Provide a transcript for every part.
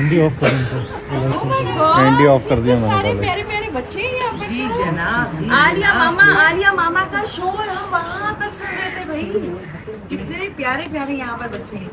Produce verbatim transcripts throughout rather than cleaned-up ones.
ND off कर एनडी off कर दिया मैंने। सारे प्यारे प्यारे बच्चे हैं यहाँ पे। जी जनाब। आलिया मामा आलिया मामा का शोर हम वहाँ तक सुन रहे थे भाई। कितने प्यारे प्यारे यहाँ पर बच्चे हैं।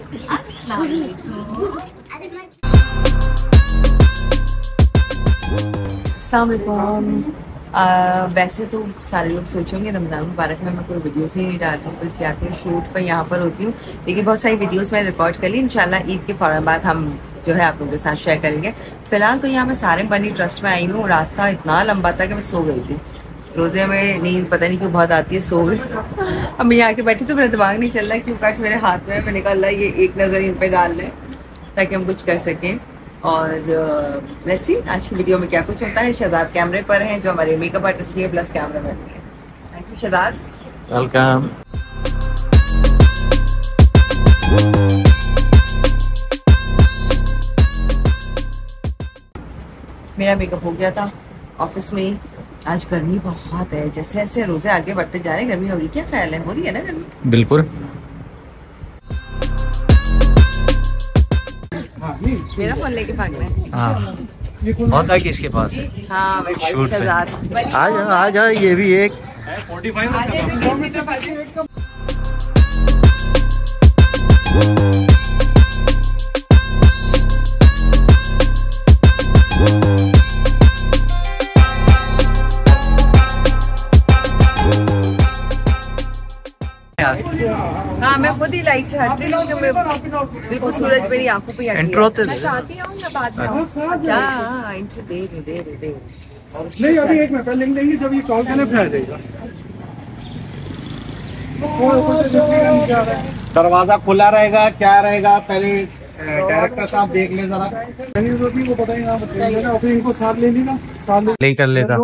अस्सलाम वालेकुम। वैसे तो सारे लोग सोचेंगे रमज़ान मुबारक में मैं कोई वीडियोस ही नहीं डालती हूँ, क्या के शूट पर यहाँ पर होती हूँ, लेकिन बहुत सारी वीडियोस मैं रिकॉर्ड कर ली। इंशाल्लाह ईद के फौरन बाद हम जो है आप लोगों के साथ शेयर करेंगे। फिलहाल तो यहाँ मैं सारिम बनी ट्रस्ट में आई हूँ। रास्ता इतना लंबा था कि मैं सो गई थी। रोज़े में नींद पता नहीं क्यों बहुत आती है, सो गई। अब मैं यहाँ के बैठी तो मेरा दिमाग नहीं चल रहा क्यों काश मेरे हाथ में। मैंने कहा अल्लाह ये एक नज़र इन पर डाल लें ताकि हम कुछ कर सकें। और लेट्स सी आज की वीडियो में क्या कुछ होता है। शहजाद कैमरे पर हैं जो हमारे मेकअप आर्टिस्ट भी है प्लस कैमरा मैन भी है। Thank you Shahzad. वेलकम। मेरा मेकअप हो गया था ऑफिस में ही। आज गर्मी बहुत है, जैसे जैसे रोजे आगे बढ़ते जा रहे हैं गर्मी हो रही। क्या ख्याल है, हो रही है ना गर्मी? बिल्कुल। मेरा फोन लेके भागना है। हाँ होता है किसके पास है। हाँ शूट पे। आ जाओ आ जाओ, ये भी एक हाँ मैं खुद ही लाइट से हट रही हूँ। बिल्कुल सूरज मेरी आंखों पे एंटर होते मैं चाहती हूँ मैं बाद में। अच्छा इंट्रो दे दे दे दे दे नहीं अभी एक मिनट पहले लिंक देंगे जब ये कॉल करने फिर आ जाएगा। दरवाजा खुला रहेगा क्या रहेगा पहले डायरेक्टर साहब देख ले जरा। वो बताएंगे इनको साथ ले ली ना, साथ ले कर लेता।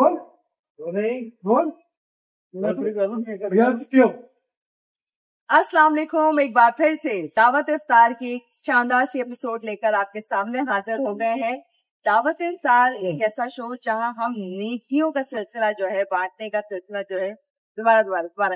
अस्सलाम वालेकुम। एक बार फिर से दावत इफ्तार की एक शानदार सी एपिसोड लेकर आपके सामने हाजिर हो गए हैं। दावत इफ्तार एक ऐसा शो जहां हम नेकियों का सिलसिला जो है, बांटने का सिलसिला जो है, दोबारा दोबारा दोबारा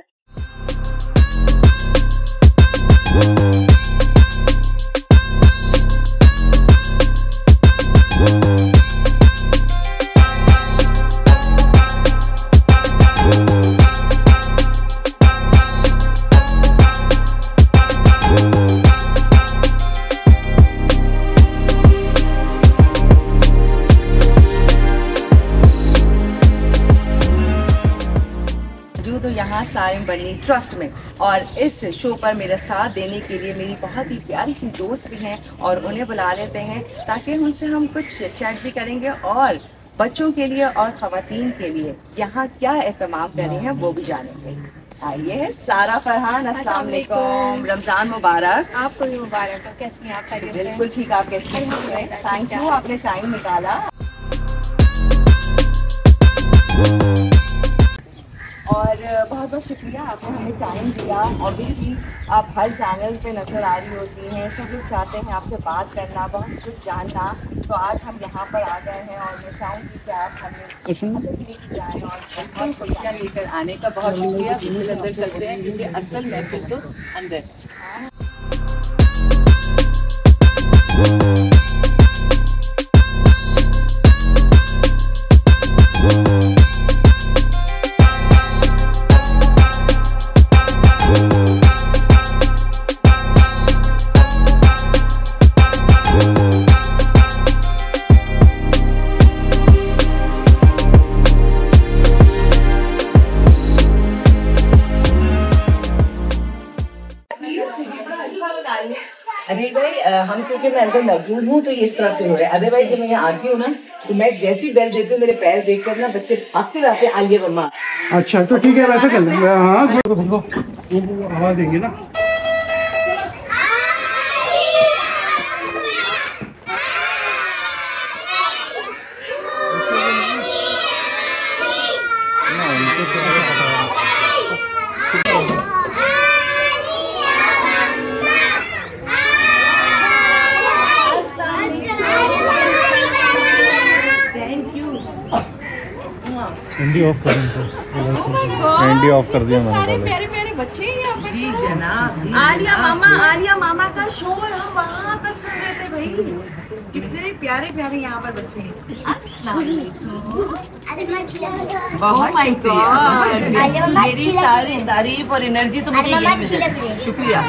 तो यहाँ सारिम बनी ट्रस्ट में। और इस शो पर मेरा साथ देने के लिए मेरी बहुत ही प्यारी सी दोस्त भी हैं और उन्हें बुला लेते हैं ताकि उनसे हम कुछ चैट भी करेंगे और बच्चों के लिए और ख़वातीन के लिए यहाँ क्या एहतमाम कर रहे हैं वो भी जानेंगे। आइए सारा फरहान, अस्सलाम वालेकुम, रमज़ान मुबारक। आपको भी मुबारक। कैसी हैं आप? बिल्कुल ठीक। आप कैसे हैं? थैंक यू, आपने टाइम निकाला। और बहुत बहुत शुक्रिया आपने हमें टाइम दिया। ऑब्वियसली आप हर चैनल पे नज़र आ रही होती हैं, सब लोग चाहते हैं आपसे बात करना, बहुत कुछ जानना। तो आज हम यहाँ पर आ गए हैं और मैं चाहूँगी कि आप हमें लेके जाएँ। और बहुत खुशियाँ लेकर आने का बहुत शुक्रिया। बिल्कुल अंदर चलते हैं क्योंकि असल महफिल तो अंदर। अनिल भाई हम क्योंकि मैं अंदर मौजूद हूँ तो ये इस तरह से हो रहा है। अदरवाइज जब मैं यहाँ आती हूँ ना तो मैं जैसी बेल देती हूँ मेरे पैर देख कर ना बच्चे भागते रहते आइए मम्मा। अच्छा तो ठीक है वैसे कर लेंगे। हाँ आवाज देंगे ना। एनडी ऑफ कर एनडी ऑफ कर दिया मैंने। सारे प्यारे प्यारे बच्चे हैं यहाँ पे। जी जनाब आलिया मामा, आलिया मामा का शोर हम वहाँ तक सुन रहे थे भाई। कितने प्यारे प्यारे यहाँ पर बच्चे हैं। बहुत माय गॉड, मेरी सारी तारीफ और एनर्जी तो मुझे यही मिल रही है। शुक्रिया।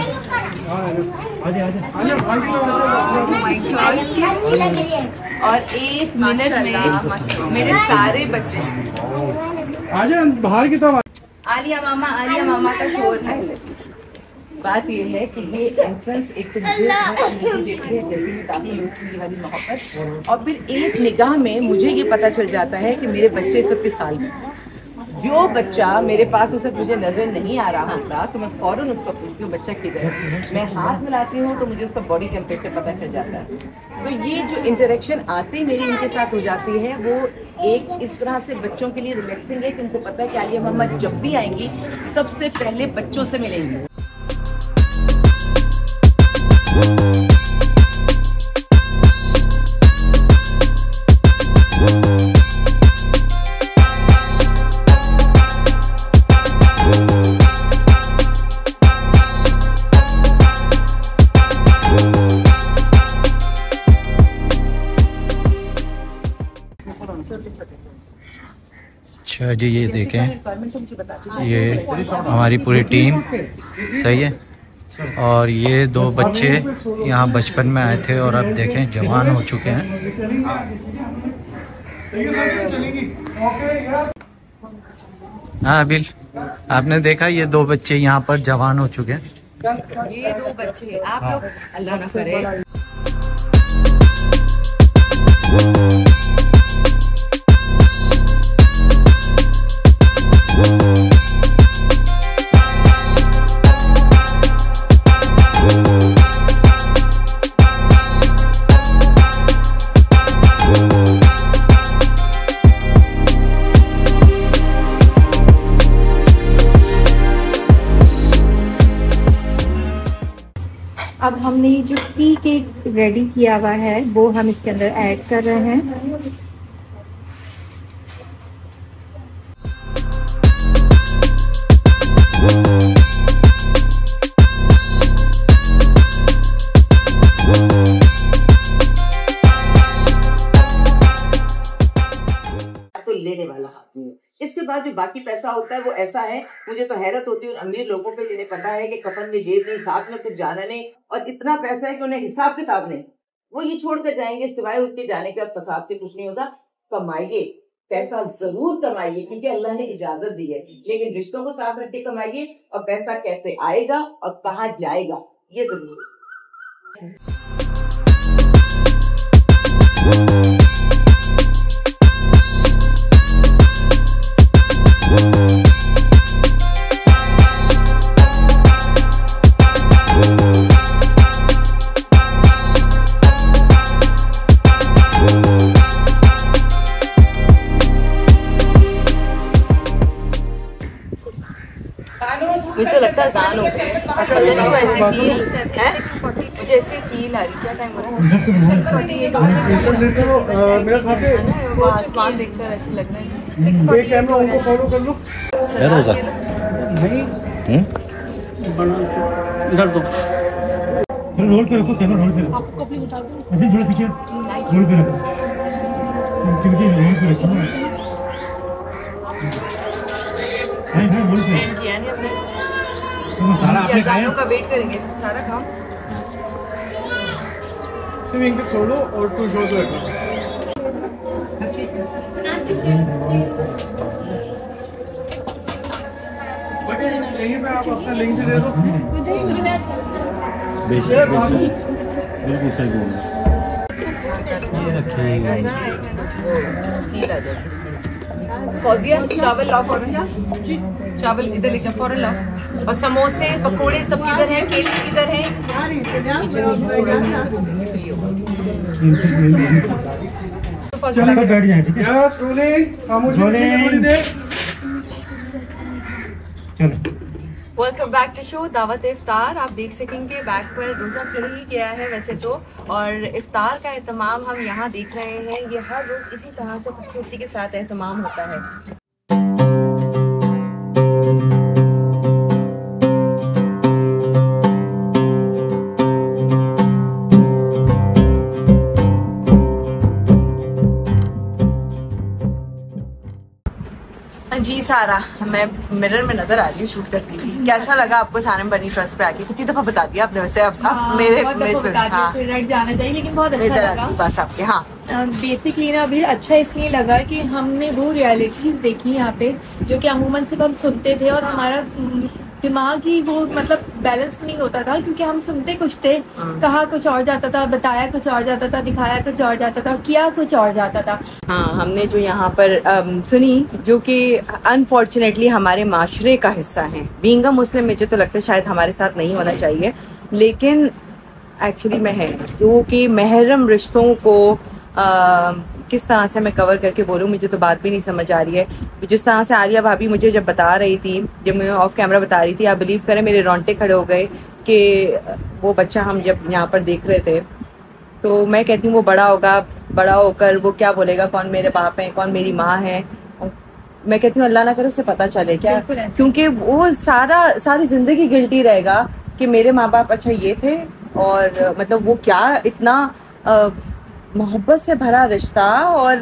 और एक मिनट में मेरे सारे बच्चे आजा बाहर की तरफ। आलिया मामा, आलिया मामा का शोर है। बात ये है कि ये एंट्रेंस एक तो देखती है जैसे भी दाखिल होती है वाली मोहब्बत, और फिर एक निगाह में मुझे ये पता चल जाता है कि मेरे बच्चे इस वक्त किस हाल में। जो बच्चा मेरे पास उसे मुझे नजर नहीं आ रहा होता तो मैं फौरन उसको पूछती हूँ बच्चा किधर है। मैं हाथ मिलाती हूँ तो मुझे उसका बॉडी टेम्परेचर पता चल जाता है। तो ये जो इंटरेक्शन आते मेरी इनके साथ हो जाती है वो एक इस तरह से बच्चों के लिए रिलैक्सिंग है कि उनको पता है कि आलिया मामा जब भी आएंगी सबसे पहले बच्चों से मिलेंगी। अच्छा जी, ये देखें, ये हमारी पूरी टीम सही है। और ये दो बच्चे यहाँ बचपन में आए थे और अब देखें जवान हो चुके हैं। हाँ अबिल, आपने देखा ये दो बच्चे यहाँ पर जवान हो चुके हैं। ये दो बच्चे आप लोग अल्लाह ना करे। अब हमने जो टी केक रेडी किया हुआ है वो हम इसके अंदर ऐड कर रहे हैं। तो लेने वाला हाथ नहीं है। इसके बाद जो बाकी पैसा होता है वो ऐसा है, मुझे तो हैरत होती है अमीर लोगों पे जिन्हें पता है कि कफन में जेब नहीं, साथ में कुछ जाना नहीं, और इतना पैसा है कि उन्हें हिसाब किताब नहीं। वो ये छोड़ कर जाएंगे, सिवाय उसके जाने के बाद फसाद से कुछ नहीं होगा। कमाइए, पैसा जरूर कमाइए क्योंकि अल्लाह ने इजाजत दी है, लेकिन रिश्तों को साथ रख के कमाइए। और पैसा कैसे आएगा और कहाँ जाएगा ये जरूर। मुझे तो लगता है जान हो गया। अच्छा तो ऐसी फील है, मुझे ऐसी फील आ रही। क्या टाइम हो रहा है? मेरा ख्याल से वो आसमान देखकर ऐसे लग रहा है। ये कैमरा उनको फॉलो कर लो। यार रोजा नहीं हम्म इधर दो, रोल पे रखो कैमरा, रोल पे रखो। आपको प्लीज उठा दो, अभी थोड़ा पीछे रोल पे रखो, क्योंकि रोल पे रखो ना। नहीं नहीं रोल पे किया नहीं हमने, सारा आपने खाया का वेट करेंगे सारा काम। सिर्फ इनके छोड़ो और टू शो पे रखो। यहीं पे आप अपना लिंक दे दो। बेशक बेशक बिल्कुल सही बोल रहे। ये रखिएगा फील आ जाएगी। फौजिया चावल लाओ फौरन जी, चावल इधर लेकर फौरन लाओ। और समोसे पकोड़े सब किधर हैं, केले किधर हैं? चलो सब बैठ जाए, ठीक है? यस रोलिंग, खामोशी रखिए थोड़ी देर। चलो वेलकम बैक टू शो दावत इफ्तार। आप देख सकेंगे बैक पर रोज़ा खुल ही गया है वैसे तो, और इफ्तार का एहतमाम हम यहाँ देख रहे हैं। ये हर रोज़ इसी तरह से खूबसूरती के साथ एहतमाम होता है। सारा, मैं मिरर में नजर आ रही हूँ शूट करती हुई। कैसा लगा आपको सारम बनी ट्रस्ट पे आके? कितनी दफा बता दिया आपने वैसे? अब हाँ, मेरे हाँ, जाना चाहिए, लेकिन बहुत अच्छा लगा बस आपके। हाँ बेसिकली ना अभी अच्छा इसलिए लगा कि हमने वो रियलिटीज देखी यहाँ पे जो कि अमूमन सिर्फ हम सुनते थे और हमारा दिमाग ही वो मतलब बैलेंस नहीं होता था, क्योंकि हम सुनते कुछ थे, कहा कुछ और जाता था, बताया कुछ और जाता था, दिखाया कुछ और जाता था, किया कुछ और जाता था। हाँ, हमने जो यहाँ पर um, सुनी, जो कि अनफॉर्चुनेटली हमारे माशरे का हिस्सा है। बीइंग अ मुस्लिम मुझे तो लगता है शायद हमारे साथ नहीं होना चाहिए, लेकिन एक्चुअली में है, जो कि महरम रिश्तों को Uh, किस तरह से मैं कवर करके बोलूँ, मुझे तो बात भी नहीं समझ आ रही है। जिस तरह से आलिया भाभी मुझे जब बता रही थी, जब मैं ऑफ कैमरा बता रही थी, आप बिलीव करें मेरे रोंगटे खड़े हो गए कि वो बच्चा हम जब यहाँ पर देख रहे थे, तो मैं कहती हूँ वो बड़ा होगा, बड़ा होकर वो क्या बोलेगा, कौन मेरे बाप हैं, कौन मेरी माँ है। मैं कहती हूँ अल्लाह ना करे उसे पता चले क्या, क्योंकि वो सारा सारी जिंदगी गिल्टी रहेगा कि मेरे माँ बाप अच्छा ये थे, और मतलब वो क्या इतना आ, मोहब्बत से भरा रिश्ता। और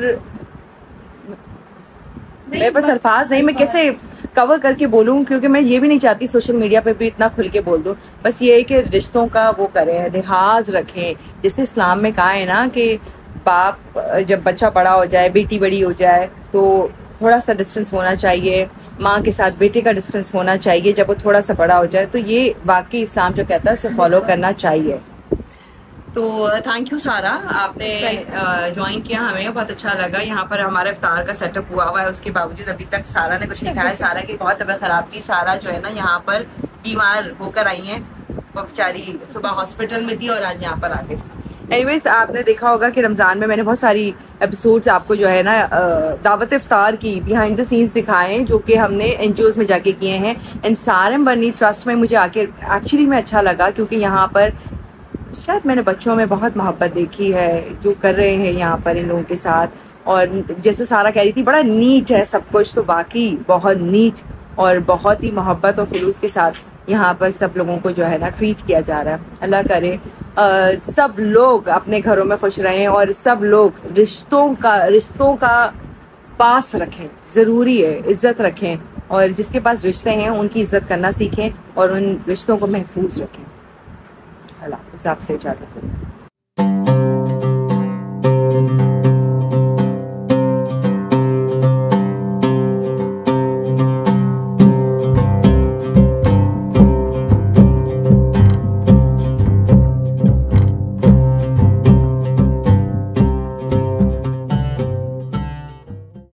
मेरे पास अल्फाज नहीं, मैं कैसे कवर करके बोलूं, क्योंकि मैं ये भी नहीं चाहती सोशल मीडिया पे भी इतना खुल के बोल दूं। बस ये है कि रिश्तों का वो करें, लिहाज रखें, जैसे इस्लाम में कहा है ना कि बाप जब बच्चा बड़ा हो जाए, बेटी बड़ी हो जाए, तो थोड़ा सा डिस्टेंस होना चाहिए, माँ के साथ बेटे का डिस्टेंस होना चाहिए जब वो थोड़ा सा बड़ा हो जाए। तो ये वाकई इस्लाम जो कहता है उसे फॉलो करना चाहिए। तो थैंक यू सारा, आपने ज्वाइन किया, हमें बहुत अच्छा लगा। यहाँ पर हमारा इफ्तार का सेटअप हुआ हुआ है, उसके बावजूद अभी तक सारा ने कुछ नहीं खाया। सारा की बहुत तबीयत खराब थी, सारा जो है ना यहाँ पर बीमार होकर आई है, वो बेचारी सुबह हॉस्पिटल में थी और आज यहाँ पर आ गई। एनीवेज, आपने देखा होगा कि रमज़ान में मैंने बहुत सारी एपिसोड्स आपको जो है ना दावत इफ्तार की बिहाइंड द सीन्स दिखाए हैं, जो कि हमने एनजीओज में जाके किए हैं। एंड सारम बनी ट्रस्ट में मुझे आके एक्चुअली में अच्छा लगा, क्योंकि यहाँ पर शायद मैंने बच्चों में बहुत मोहब्बत देखी है जो कर रहे हैं यहाँ पर इन लोगों के साथ। और जैसे सारा कह रही थी बड़ा नीट है सब कुछ, तो बाकी बहुत नीट और बहुत ही मोहब्बत और खुलूस के साथ यहाँ पर सब लोगों को जो है ना ट्रीट किया जा रहा है। अल्लाह करे आ, सब लोग अपने घरों में खुश रहें और सब लोग रिश्तों का रिश्तों का पास रखें, ज़रूरी है, इज्जत रखें, और जिसके पास रिश्ते हैं उनकी इज्जत करना सीखें और उन रिश्तों को महफूज रखें। अल्लाह हिसाब से इजाज़त।